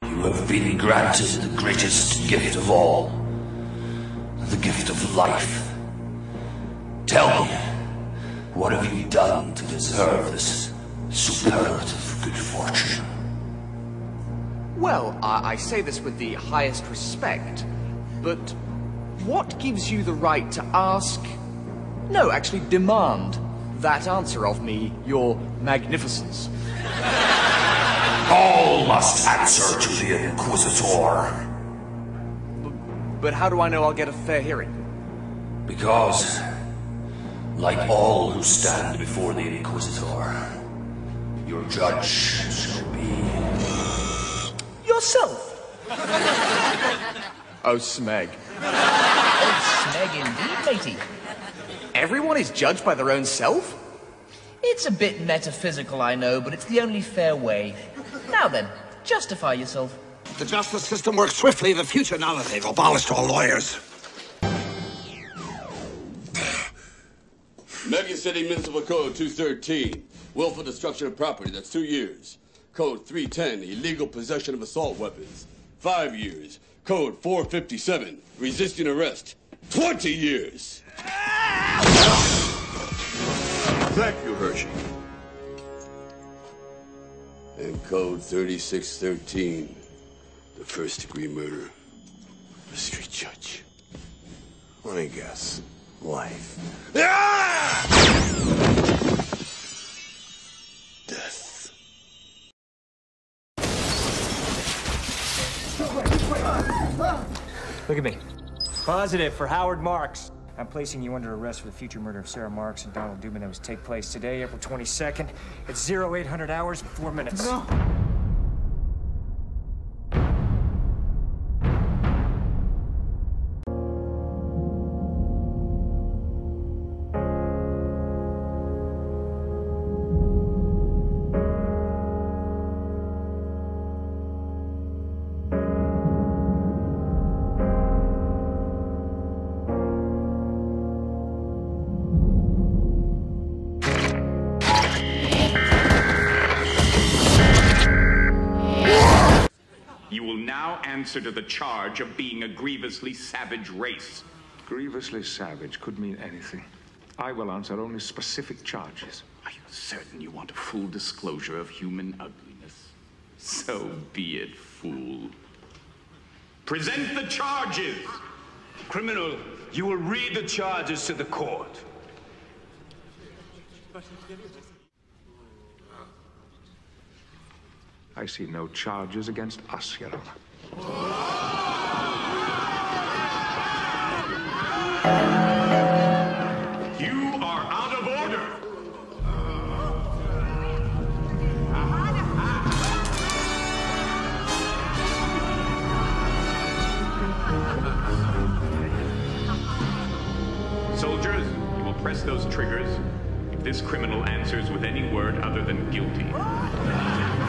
You have been granted the greatest gift of all, the gift of life. Tell me, what have you done to deserve this superlative good fortune? Well, I say this with the highest respect, but what gives you the right to ask, no, actually demand, that answer of me, your magnificence? All must answer to the Inquisitor. But how do I know I'll get a fair hearing? Because, like all who stand before the Inquisitor, your judge shall be... yourself! Oh, Smeg. Oh, Smeg indeed, matey. Everyone is judged by their own self? It's a bit metaphysical, I know, but it's the only fair way. Now then, justify yourself. The justice system works swiftly in the future now that they've abolished all lawyers. Mega City Municipal Code 213, willful destruction of property, that's 2 years. Code 310, illegal possession of assault weapons, 5 years. Code 457, resisting arrest, 20 years. Thank you, Hershey. And Code 3613, the first-degree murder, the street judge. Let me guess. Life. Death. Look at me. Positive for Howard Marks. I'm placing you under arrest for the future murder of Sarah Marks and Donald Dubin that was take place today, April 22nd, at 0800 hours and 4 minutes. No. Answer to the charge of being a grievously savage race. Grievously savage could mean anything. I will answer only specific charges. Are you certain you want a full disclosure of human ugliness? So be it, fool. Present the charges! Criminal, you will read the charges to the court. I see no charges against us, Your Honor. You are out of order! Soldiers, you will press those triggers if this criminal answers with any word other than guilty.